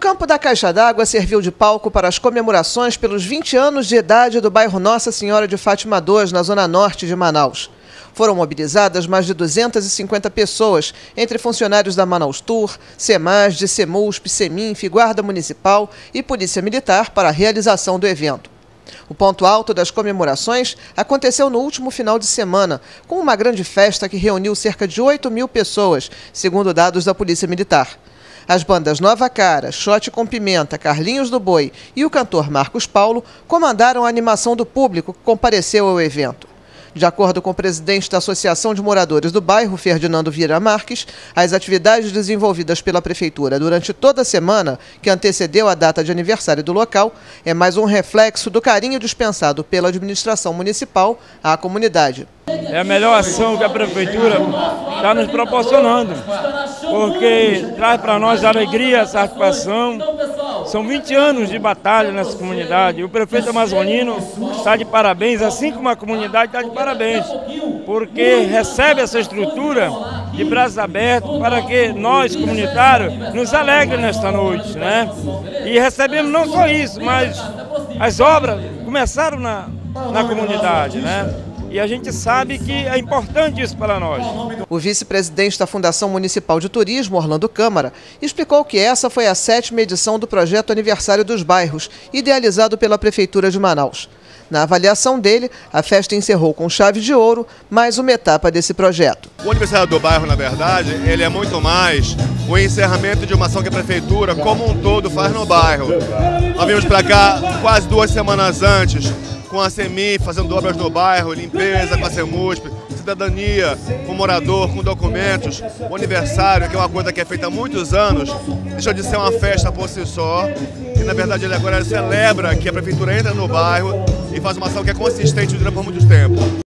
campo da Caixa d'Água serviu de palco para as comemorações pelos 20 anos de idade do bairro Nossa Senhora de Fátima II, na zona norte de Manaus. Foram mobilizadas mais de 250 pessoas, entre funcionários da Manaus Tour, CEMASD, CEMUSP, CEMINF, Guarda Municipal e Polícia Militar para a realização do evento. O ponto alto das comemorações aconteceu no último final de semana, com uma grande festa que reuniu cerca de 8.000 pessoas, segundo dados da Polícia Militar. As bandas Nova Cara, Shot com Pimenta, Carlinhos do Boi e o cantor Marcos Paulo comandaram a animação do público que compareceu ao evento. De acordo com o presidente da Associação de Moradores do Bairro, Ferdinando Vieira Marques, as atividades desenvolvidas pela Prefeitura durante toda a semana, que antecedeu a data de aniversário do local, é mais um reflexo do carinho dispensado pela administração municipal à comunidade. É a melhor ação que a Prefeitura está nos proporcionando, porque traz para nós alegria, satisfação. São 20 anos de batalha nessa comunidade. O prefeito amazonino está de parabéns, assim como a comunidade está de parabéns, porque recebe essa estrutura de braços abertos para que nós, comunitários, nos alegrem nesta noite, né? E recebemos não só isso, mas as obras começaram na comunidade, né? E a gente sabe que é importante isso para nós. O vice-presidente da Fundação Municipal de Turismo, Orlando Câmara, explicou que essa foi a 7ª edição do projeto Aniversário dos Bairros, idealizado pela Prefeitura de Manaus. Na avaliação dele, a festa encerrou com chave de ouro mais uma etapa desse projeto. O Aniversário do Bairro, na verdade, ele é muito mais o encerramento de uma ação que a Prefeitura, como um todo, faz no bairro. Nós viemos para cá quase 2 semanas antes, com a CEMINF, fazendo obras no bairro, limpeza com a CEMUSP, cidadania com morador, com documentos. O aniversário, que é uma coisa que é feita há muitos anos, deixou de ser uma festa por si só. E, na verdade, ele agora celebra que a Prefeitura entra no bairro e faz uma ação que é consistente durante muito tempo.